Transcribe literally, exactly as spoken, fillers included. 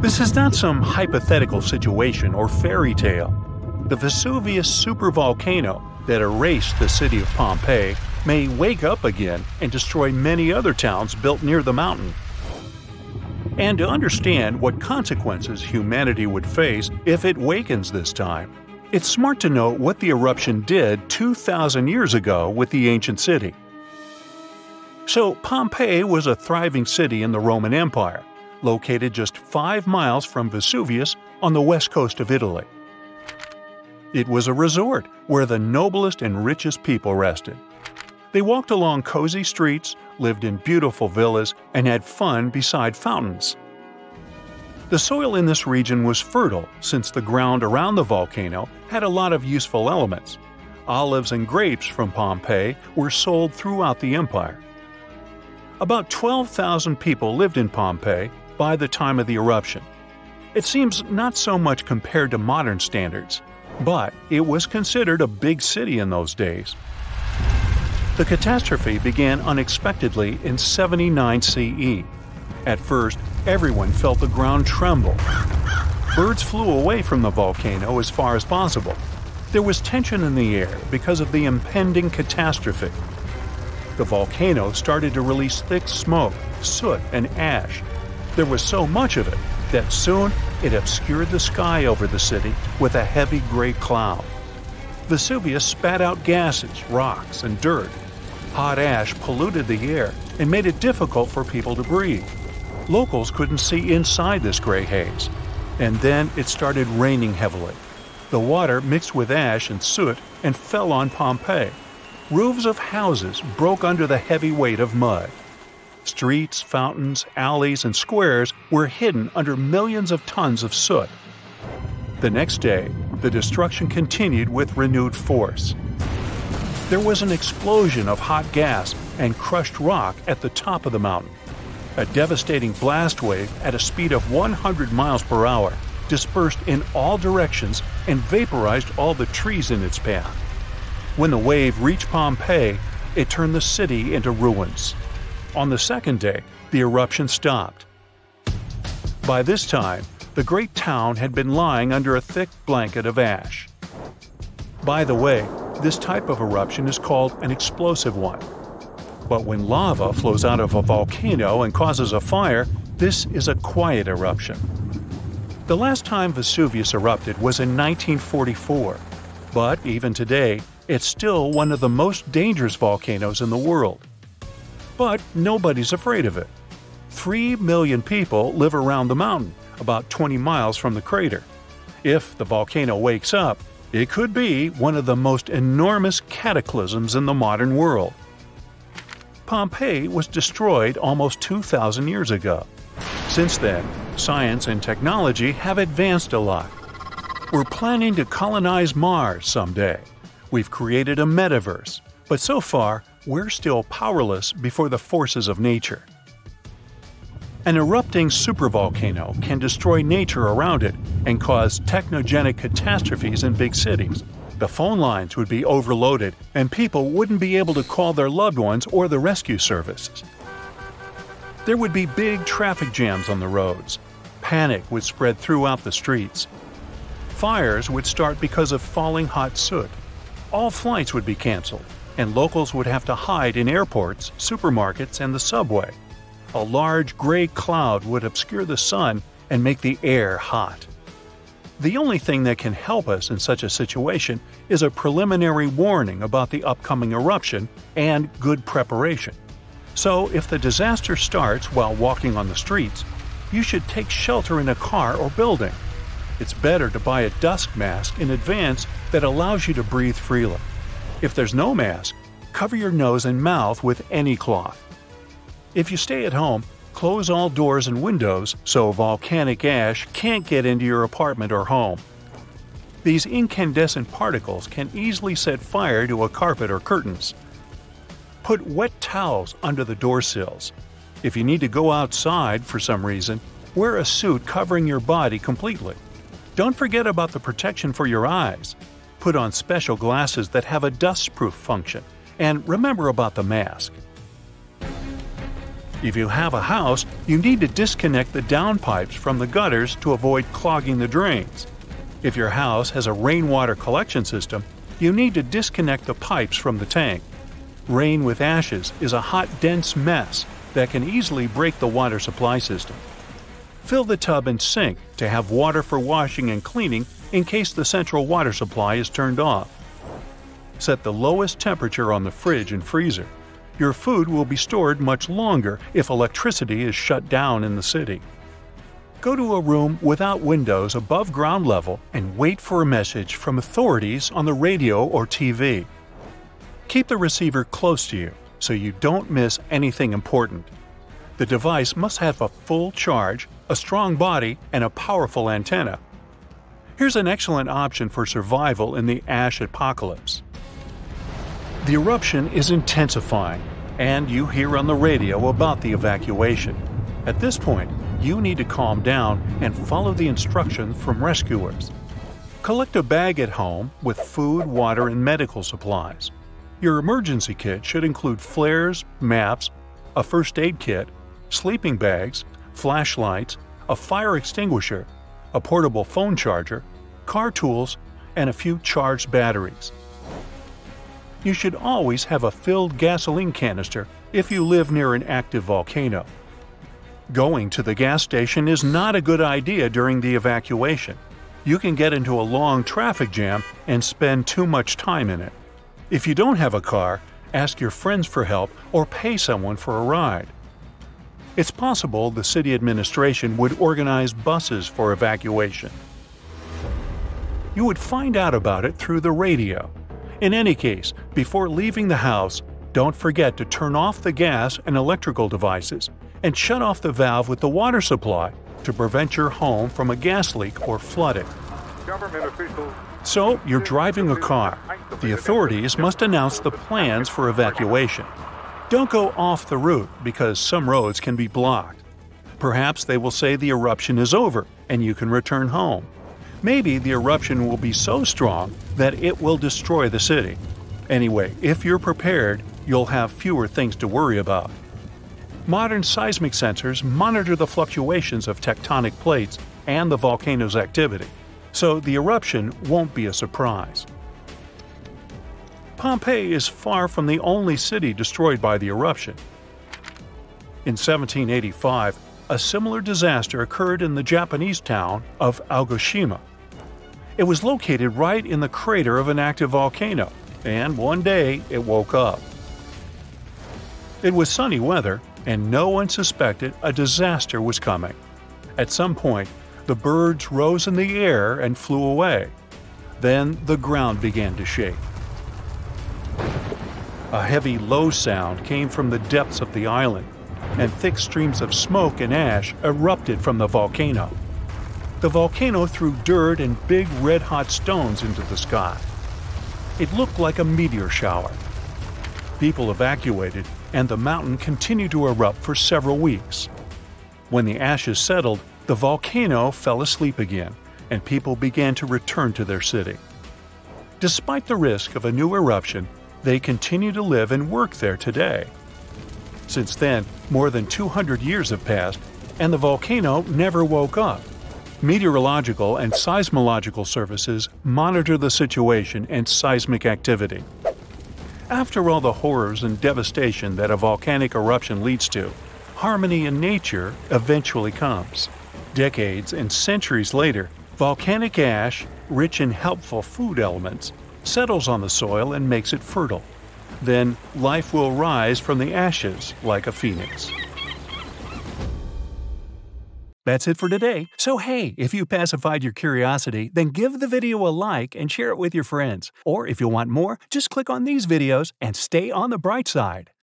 This is not some hypothetical situation or fairy tale. The Vesuvius supervolcano that erased the city of Pompeii may wake up again and destroy many other towns built near the mountain. And to understand what consequences humanity would face if it wakens this time, it's smart to know what the eruption did two thousand years ago with the ancient city. So, Pompeii was a thriving city in the Roman Empire, located just five miles from Vesuvius on the west coast of Italy. It was a resort where the noblest and richest people rested. They walked along cozy streets, lived in beautiful villas, and had fun beside fountains. The soil in this region was fertile since the ground around the volcano had a lot of useful elements. Olives and grapes from Pompeii were sold throughout the empire. About twelve thousand people lived in Pompeii by the time of the eruption. It seems not so much compared to modern standards, but it was considered a big city in those days. The catastrophe began unexpectedly in seventy-nine C E. At first, everyone felt the ground tremble. Birds flew away from the volcano as far as possible. There was tension in the air because of the impending catastrophe. The volcano started to release thick smoke, soot, and ash. There was so much of it that soon it obscured the sky over the city with a heavy gray cloud. Vesuvius spat out gases, rocks, and dirt. Hot ash polluted the air and made it difficult for people to breathe. Locals couldn't see inside this gray haze. And then it started raining heavily. The water mixed with ash and soot and fell on Pompeii. Roofs of houses broke under the heavy weight of mud. Streets, fountains, alleys, and squares were hidden under millions of tons of soot. The next day, the destruction continued with renewed force. There was an explosion of hot gas and crushed rock at the top of the mountain. A devastating blast wave at a speed of one hundred miles per hour dispersed in all directions and vaporized all the trees in its path. When the wave reached Pompeii, it turned the city into ruins. On the second day, the eruption stopped. By this time, the great town had been lying under a thick blanket of ash. By the way, this type of eruption is called an explosive one. But when lava flows out of a volcano and causes a fire, this is a quiet eruption. The last time Vesuvius erupted was in nineteen forty-four, but even today, it's still one of the most dangerous volcanoes in the world. But nobody's afraid of it. Three million people live around the mountain, about twenty miles from the crater. If the volcano wakes up, it could be one of the most enormous cataclysms in the modern world. Pompeii was destroyed almost two thousand years ago. Since then, science and technology have advanced a lot. We're planning to colonize Mars someday. We've created a metaverse, but so far, we're still powerless before the forces of nature. An erupting supervolcano can destroy nature around it and cause technogenic catastrophes in big cities. The phone lines would be overloaded and people wouldn't be able to call their loved ones or the rescue services. There would be big traffic jams on the roads. Panic would spread throughout the streets. Fires would start because of falling hot soot. All flights would be canceled, and locals would have to hide in airports, supermarkets, and the subway. A large gray cloud would obscure the sun and make the air hot. The only thing that can help us in such a situation is a preliminary warning about the upcoming eruption and good preparation. So, if the disaster starts while walking on the streets, you should take shelter in a car or building. It's better to buy a dust mask in advance that allows you to breathe freely. If there's no mask, cover your nose and mouth with any cloth. If you stay at home, close all doors and windows so volcanic ash can't get into your apartment or home. These incandescent particles can easily set fire to a carpet or curtains. Put wet towels under the door sills. If you need to go outside for some reason, wear a suit covering your body completely. Don't forget about the protection for your eyes. Put on special glasses that have a dust-proof function, and remember about the mask. If you have a house, you need to disconnect the downpipes from the gutters to avoid clogging the drains. If your house has a rainwater collection system, you need to disconnect the pipes from the tank. Rain with ashes is a hot, dense mess that can easily break the water supply system. Fill the tub and sink to have water for washing and cleaning in case the central water supply is turned off. Set the lowest temperature on the fridge and freezer. Your food will be stored much longer if electricity is shut down in the city. Go to a room without windows above ground level and wait for a message from authorities on the radio or T V. Keep the receiver close to you so you don't miss anything important. The device must have a full charge, a strong body, and a powerful antenna. Here's an excellent option for survival in the ash apocalypse. The eruption is intensifying, and you hear on the radio about the evacuation. At this point, you need to calm down and follow the instructions from rescuers. Collect a bag at home with food, water, and medical supplies. Your emergency kit should include flares, maps, a first aid kit, sleeping bags, flashlights, a fire extinguisher, a portable phone charger, car tools, and a few charged batteries. You should always have a filled gasoline canister if you live near an active volcano. Going to the gas station is not a good idea during the evacuation. You can get into a long traffic jam and spend too much time in it. If you don't have a car, ask your friends for help or pay someone for a ride. It's possible the city administration would organize buses for evacuation. You would find out about it through the radio. In any case, before leaving the house, don't forget to turn off the gas and electrical devices and shut off the valve with the water supply to prevent your home from a gas leak or flooding. Government officials. So, you're driving a car. The authorities must announce the plans for evacuation. Don't go off the route because some roads can be blocked. Perhaps they will say the eruption is over and you can return home. Maybe the eruption will be so strong that it will destroy the city. Anyway, if you're prepared, you'll have fewer things to worry about. Modern seismic sensors monitor the fluctuations of tectonic plates and the volcano's activity, so the eruption won't be a surprise. Pompeii is far from the only city destroyed by the eruption. In seventeen eighty-five, a similar disaster occurred in the Japanese town of Aogoshima. It was located right in the crater of an active volcano, and one day it woke up. It was sunny weather, and no one suspected a disaster was coming. At some point, the birds rose in the air and flew away. Then the ground began to shake. A heavy, low sound came from the depths of the island, and thick streams of smoke and ash erupted from the volcano. The volcano threw dirt and big red-hot stones into the sky. It looked like a meteor shower. People evacuated, and the mountain continued to erupt for several weeks. When the ashes settled, the volcano fell asleep again, and people began to return to their city. Despite the risk of a new eruption, they continue to live and work there today. Since then, more than two hundred years have passed, and the volcano never woke up. Meteorological and seismological services monitor the situation and seismic activity. After all the horrors and devastation that a volcanic eruption leads to, harmony in nature eventually comes. Decades and centuries later, volcanic ash, rich in helpful food elements, settles on the soil and makes it fertile. Then life will rise from the ashes like a phoenix. That's it for today. So hey, if you pacified your curiosity, then give the video a like and share it with your friends. Or if you want more, just click on these videos and stay on the bright side.